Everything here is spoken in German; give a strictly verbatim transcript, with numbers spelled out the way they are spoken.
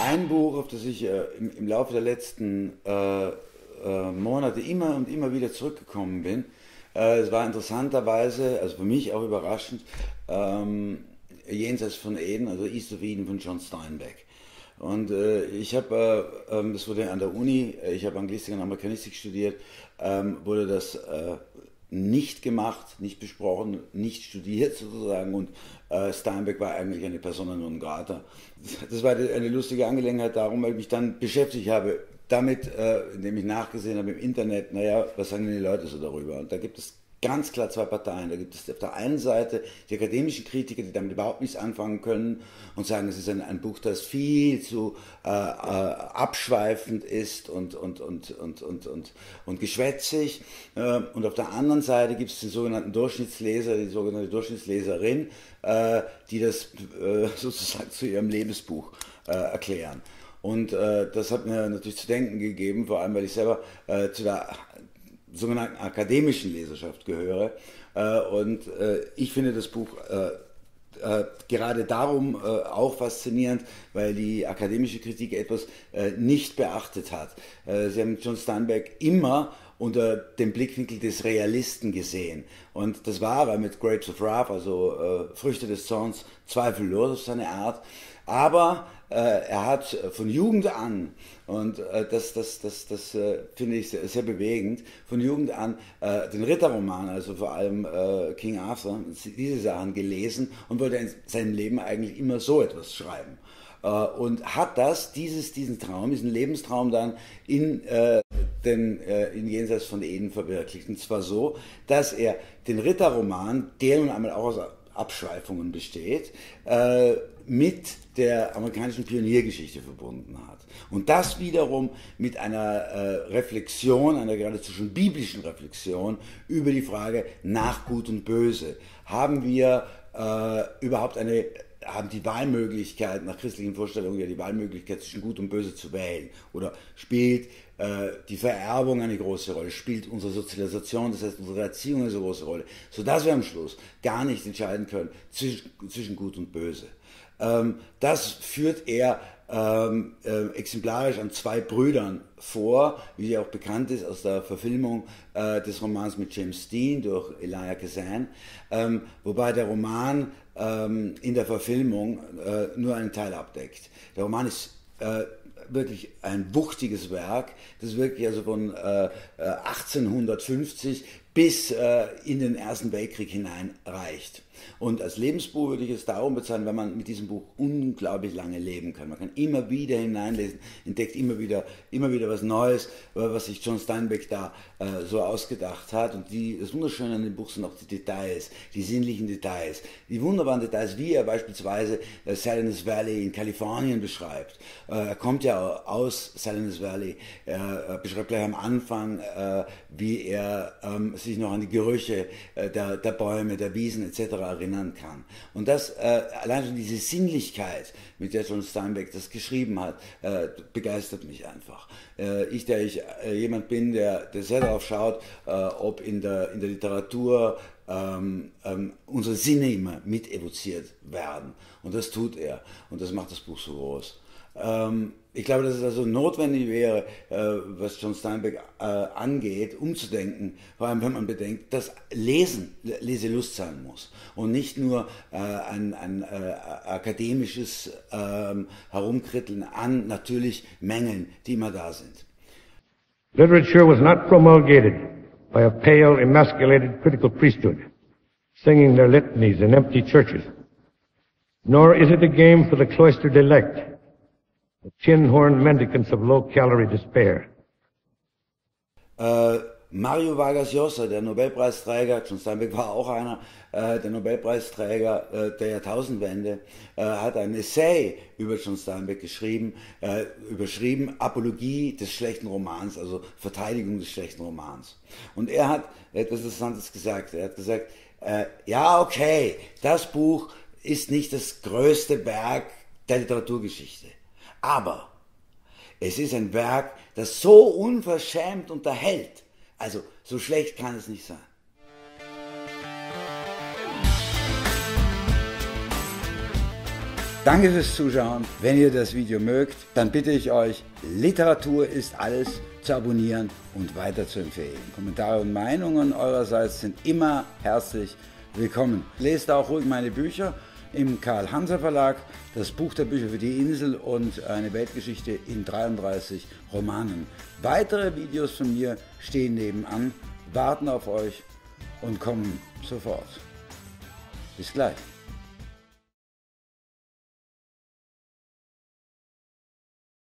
ein Buch, auf das ich äh, im, im Laufe der letzten äh, äh, Monate immer und immer wieder zurückgekommen bin. Äh, es war interessanterweise, also für mich auch überraschend, ähm, Jenseits von Eden, also East of Eden von John Steinbeck. Und äh, ich habe, äh, ähm, das wurde an der Uni, ich habe Anglistik und Amerikanistik studiert, ähm, wurde das äh, nicht gemacht, nicht besprochen, nicht studiert sozusagen, und äh, Steinbeck war eigentlich eine Persona non grata. Das war eine lustige Angelegenheit darum, weil ich mich dann beschäftigt habe damit, äh, indem ich nachgesehen habe im Internet, naja, was sagen denn die Leute so darüber? Und da gibt es ganz klar zwei Parteien. Da gibt es auf der einen Seite die akademischen Kritiker, die damit überhaupt nichts anfangen können und sagen, es ist ein, ein Buch, das viel zu äh, äh, abschweifend ist und, und, und, und, und, und, und geschwätzig. Äh, und auf der anderen Seite gibt es den sogenannten Durchschnittsleser, die sogenannte Durchschnittsleserin, äh, die das äh, sozusagen zu ihrem Lebensbuch äh, erklären. Und äh, das hat mir natürlich zu denken gegeben, vor allem weil ich selber äh, zu der sogenannten akademischen Leserschaft gehöre. Äh, und äh, ich finde das Buch äh, äh, gerade darum äh, auch faszinierend, weil die akademische Kritik etwas äh, nicht beachtet hat. Äh, sie haben John Steinbeck immer unter dem Blickwinkel des Realisten gesehen. Und das war er mit Grapes of Wrath, also äh, Früchte des Zorns, zweifellos auf seine Art. Aber äh, er hat von Jugend an, und äh, das, das, das, das äh, finde ich sehr, sehr bewegend, von Jugend an äh, den Ritterroman, also vor allem äh, King Arthur, diese Sachen gelesen und wollte in seinem Leben eigentlich immer so etwas schreiben. Äh, und hat das, dieses, diesen Traum, diesen Lebenstraum dann in, äh, den, äh, in Jenseits von Eden verwirklicht. Und zwar so, dass er den Ritterroman, der nun einmal auch aus Abschweifungen besteht, äh, mit der amerikanischen Pioniergeschichte verbunden hat. Und das wiederum mit einer äh, Reflexion, einer geradezu schon biblischen Reflexion über die Frage nach Gut und Böse. Haben wir äh, überhaupt eine, haben die Wahlmöglichkeit, nach christlichen Vorstellungen ja die Wahlmöglichkeit zwischen Gut und Böse zu wählen? Oder spielt äh, die Vererbung eine große Rolle? Spielt unsere Sozialisation, das heißt unsere Erziehung eine so große Rolle? Sodass wir am Schluss gar nicht entscheiden können zwischen, zwischen Gut und Böse. Ähm, das führt er ähm, äh, exemplarisch an zwei Brüdern vor, wie sie auch bekannt ist aus der Verfilmung äh, des Romans mit James Dean durch Elia Kazan, ähm, wobei der Roman ähm, in der Verfilmung äh, nur einen Teil abdeckt. Der Roman ist äh, wirklich ein wuchtiges Werk, das wirklich also von äh, achtzehnhundertfünfzig bis äh, in den Ersten Weltkrieg hinein reicht. Und als Lebensbuch würde ich es darum bezeichnen, weil man mit diesem Buch unglaublich lange leben kann. Man kann immer wieder hineinlesen, entdeckt immer wieder, immer wieder was Neues, was sich John Steinbeck da äh, so ausgedacht hat. Und die, das Wunderschöne an dem Buch sind auch die Details, die sinnlichen Details, die wunderbaren Details, wie er beispielsweise äh, Salinas Valley in Kalifornien beschreibt. Äh, er kommt ja aus Salinas Valley, er beschreibt gleich am Anfang, äh, wie er ähm, sich noch an die Gerüche äh, der, der Bäume, der Wiesen et cetera erinnern kann. Und das, äh, allein schon diese Sinnlichkeit, mit der John Steinbeck das geschrieben hat, äh, begeistert mich einfach. Äh, ich, der ich äh, jemand bin, der, der sehr darauf schaut, äh, ob in der, in der Literatur ähm, ähm, unsere Sinne immer mit evoziert werden. Und das tut er. Und das macht das Buch so groß. Ähm, ich glaube, dass es also notwendig wäre, äh, was John Steinbeck äh, angeht, umzudenken, vor allem wenn man bedenkt, dass Lesen Leselust sein muss und nicht nur äh, ein, ein äh, akademisches äh, Herumkritteln an natürlich Mängeln, die immer da sind. Literature was not promulgated by a pale, emasculated critical priesthood, singing their litanies in empty churches. Nor is it a game for the cloistered elect, the tin-horn mendicants of low-calorie despair. Äh, Mario Vargas Llosa, der Nobelpreisträger, John Steinbeck war auch einer, äh, der Nobelpreisträger äh, der Jahrtausendwende, äh, hat ein Essay über John Steinbeck geschrieben, äh, überschrieben Apologie des schlechten Romans, also Verteidigung des schlechten Romans. Und er hat etwas Interessantes gesagt. Er hat gesagt, äh, ja okay, das Buch ist nicht das größte Werk der Literaturgeschichte. Aber es ist ein Werk, das so unverschämt unterhält. Also so schlecht kann es nicht sein. Danke fürs Zuschauen. Wenn ihr das Video mögt, dann bitte ich euch, Literatur ist alles zu abonnieren und weiter zu empfehlen. Kommentare und Meinungen eurerseits sind immer herzlich willkommen. Lest auch ruhig meine Bücher im Karl-Hanser Verlag, das Buch der Bücher für die Insel und eine Weltgeschichte in dreiunddreißig Romanen. Weitere Videos von mir stehen nebenan, warten auf euch und kommen sofort. Bis gleich.